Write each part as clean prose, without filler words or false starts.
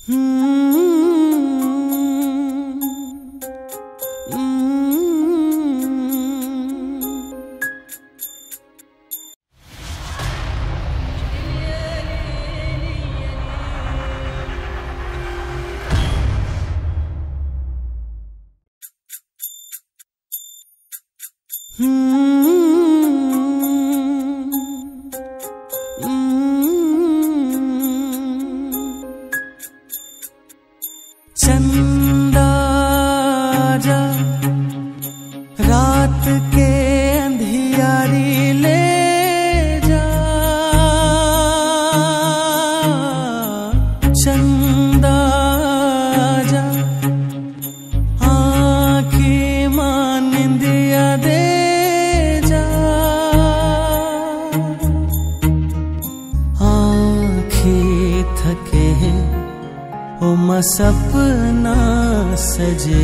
चंदा जा रात के अंधियारी ले जा, चंदा जा आँखी मान दिया दे जा, आँखी थके ओ सपना सजे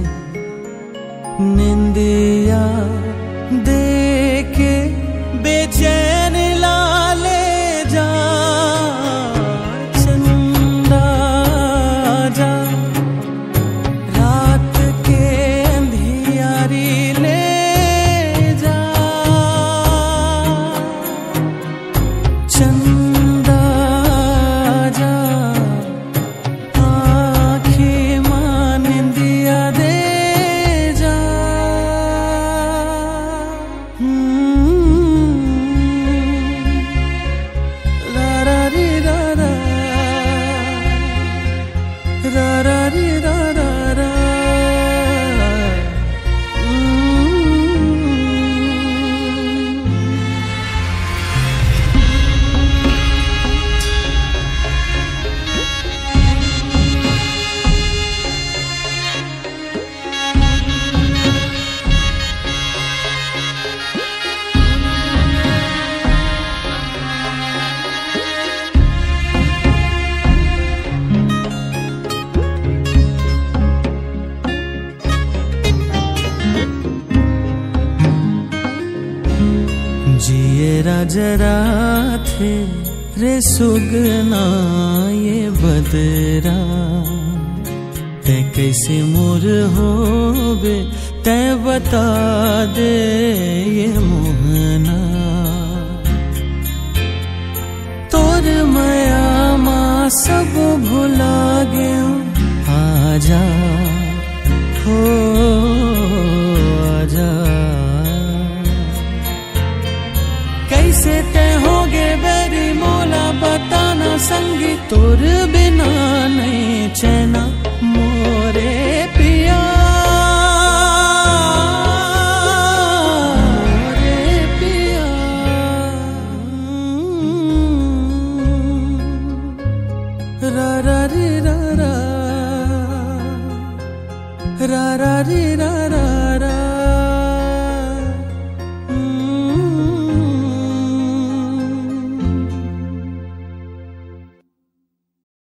निंदिया देके बेचैन ला ले जा, चंदा जा रात के अंधियारी ले जा, चंदा जा जिए जरा थे रे सुगना ये बदरा, ते कैसे मोर होबे ते बता दे ये मोहना, तोर माया माँ सब भुला गयो आजा हो आजा, कैसे तय होगे बेरी मोला बताना संगी, तोर बिना नहीं चैना मोरे पिया, मोरे पिया, रा रा री रा रा, रा रा री रा रा।